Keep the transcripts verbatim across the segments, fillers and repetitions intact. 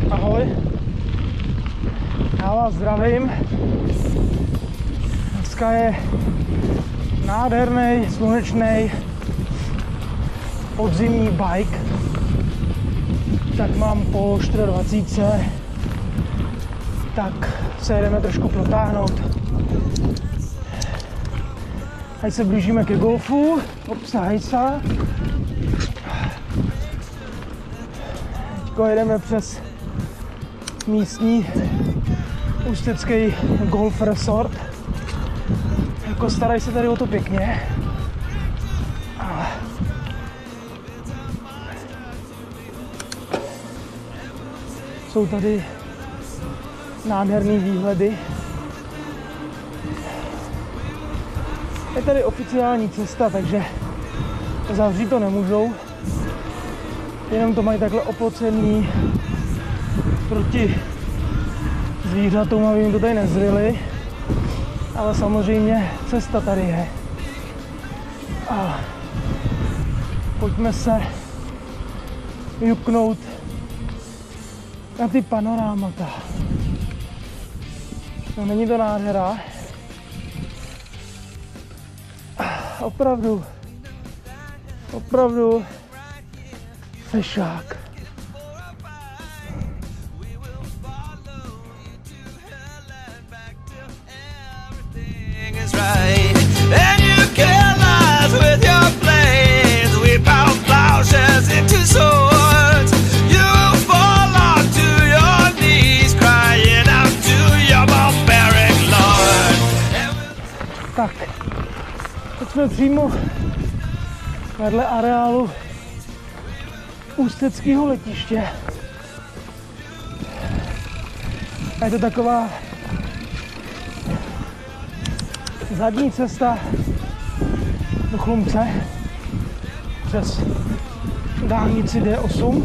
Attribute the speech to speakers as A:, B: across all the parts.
A: Ahoj, já vás zdravím. Dneska je nádherný, slunečný, podzimní bike. Tak mám po dvacet čtyři, tak se jedeme trošku protáhnout. Ať se blížíme ke golfu, opsa hejsa. Teďko jedeme přes místní ústecký golf resort. Jako starají se tady o to pěkně. A jsou tady nádherný výhledy. Je tady oficiální cesta, takže zavřít to nemůžou. Jenom to mají takhle oplocený proti zvířatům, aby jim to tady nezryli. Ale samozřejmě cesta tady je. A pojďme se juknout na ty panorámata. No, není to nádhera? Opravdu, opravdu fešák. Tak, teď jsme přímo vedle areálu ústeckého letiště. A je to taková zadní cesta do Chlumce přes dálnici D osm,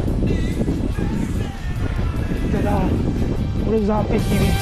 A: která bude v zápětí víc.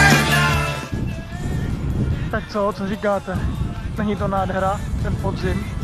A: Tak co, co říkáte? Není to nádhera, ten podzim?